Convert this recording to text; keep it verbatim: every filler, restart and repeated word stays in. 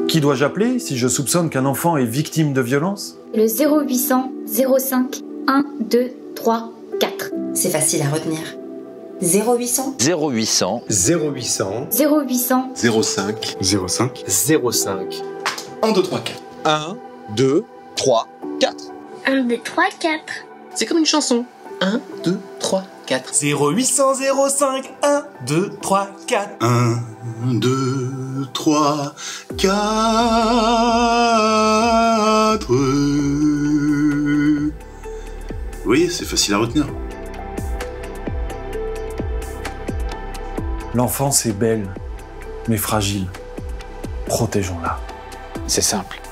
Qui dois-je appeler si je soupçonne qu'un enfant est victime de violence? Le zéro huit cents zéro cinq un deux trois quatre. C'est facile à retenir. zéro huit cents zéro huit cents zéro huit cents zéro huit cents zéro cinq zéro cinq zéro cinq un, deux, trois, quatre. un, deux, trois, quatre. un, deux, trois, quatre. C'est comme une chanson. un, deux, trois, quatre. zéro huit cents zéro cinq un, deux, trois, quatre. un, deux, trois, quatre. Vous voyez, c'est facile à retenir. L'enfance est belle, mais fragile. Protégeons-la. C'est simple.